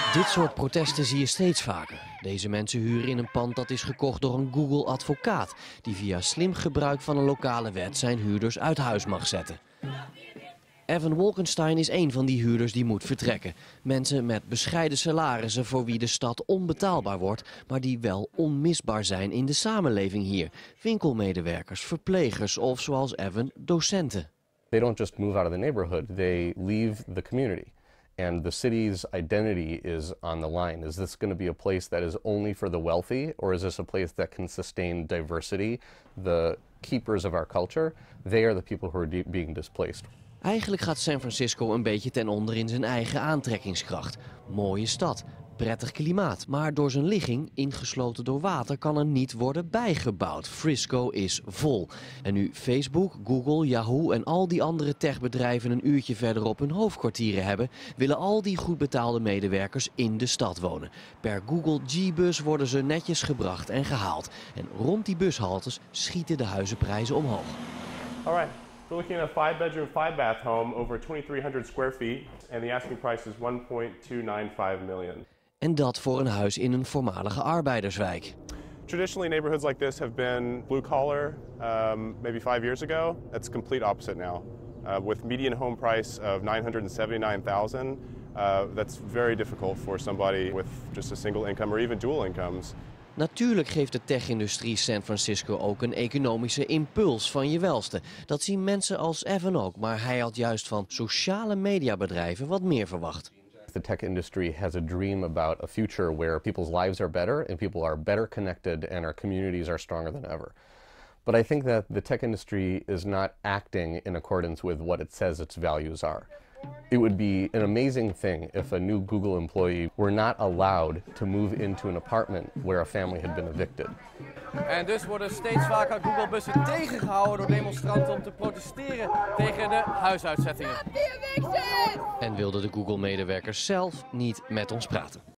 Dit soort protesten zie je steeds vaker. Deze mensen huren in een pand dat is gekocht door een Google-advocaat, die via slim gebruik van een lokale wet zijn huurders uit huis mag zetten. Evan Wolkenstein is een van die huurders die moet vertrekken. Mensen met bescheiden salarissen voor wie de stad onbetaalbaar wordt, maar die wel onmisbaar zijn in de samenleving hier. Winkelmedewerkers, verplegers of zoals Evan, docenten. They don't just move out of the neighborhood, they leave the community. And the city's identity is on the line. Is this going to be a place that is only for the wealthy, or is this a place that can sustain diversity? The keepers of our culture, they are the people who are being displaced. Eigenlijk gaat San Francisco een beetje ten onder in zijn eigen aantrekkingskracht. Mooie stad, prettig klimaat, maar door zijn ligging, ingesloten door water, kan er niet worden bijgebouwd. Frisco is vol. En nu Facebook, Google, Yahoo en al die andere techbedrijven een uurtje verderop hun hoofdkwartieren hebben, willen al die goed betaalde medewerkers in de stad wonen. Per Google G-bus worden ze netjes gebracht en gehaald. En rond die bushaltes schieten de huizenprijzen omhoog. All right. We're looking at a 5-bedroom, 5-bath home over 2,300 square feet, and the asking price is $1.295 million. En dat voor een huis in een voormalige arbeiderswijk. Traditionally, neighborhoods like this have been blue collar, maybe 5 years ago. That's the complete opposite now. With median home price of $979,000, that's very difficult for somebody with just a single income or even dual incomes. Natuurlijk geeft de tech-industrie San Francisco ook een economische impuls van je welste. Dat zien mensen als Evan ook, maar hij had juist van sociale mediabedrijven wat meer verwacht. The tech industry has a dream about a future where people's lives are better and people are better connected and our communities are stronger than ever. But I think that the tech industry is not acting in accordance with what it says its values are. It would be an amazing thing if a new Google employee were not allowed to move into an apartment where a family had been evicted. En dus worden steeds vaker Google-bussen tegengehouden door demonstranten om te protesteren tegen de huisuitzettingen. En wilden de Google-medewerkers zelf niet met ons praten.